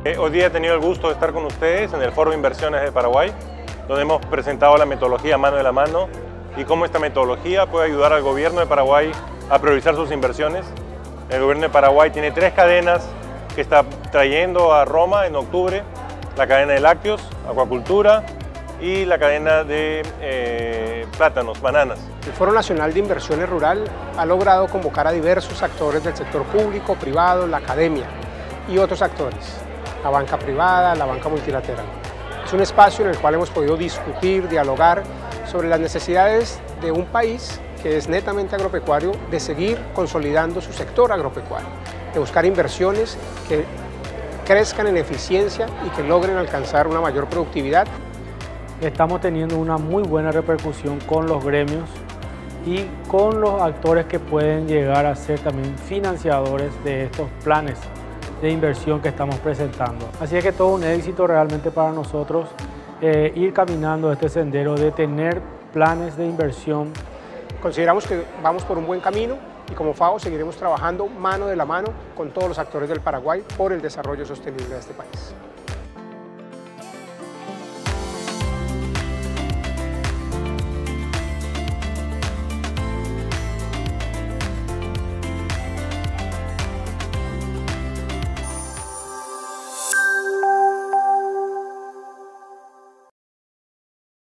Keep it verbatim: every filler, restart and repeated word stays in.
Eh, hoy día he tenido el gusto de estar con ustedes en el Foro de Inversiones de Paraguay, donde hemos presentado la metodología mano de la mano y cómo esta metodología puede ayudar al gobierno de Paraguay a priorizar sus inversiones. El gobierno de Paraguay tiene tres cadenas que está trayendo a Roma en octubre: la cadena de lácteos, acuacultura y la cadena de eh, plátanos, bananas. El Foro Nacional de Inversiones Rural ha logrado convocar a diversos actores del sector público, privado, la academia y otros actores, la banca privada, la banca multilateral. Es un espacio en el cual hemos podido discutir, dialogar sobre las necesidades de un país que es netamente agropecuario, de seguir consolidando su sector agropecuario, de buscar inversiones que crezcan en eficiencia y que logren alcanzar una mayor productividad. Estamos teniendo una muy buena repercusión con los gremios y con los actores que pueden llegar a ser también financiadores de estos planes de inversión que estamos presentando. Así es que todo un éxito realmente para nosotros eh, ir caminando este sendero de tener planes de inversión. Consideramos que vamos por un buen camino y como FAO seguiremos trabajando mano de la mano con todos los actores del Paraguay por el desarrollo sostenible de este país.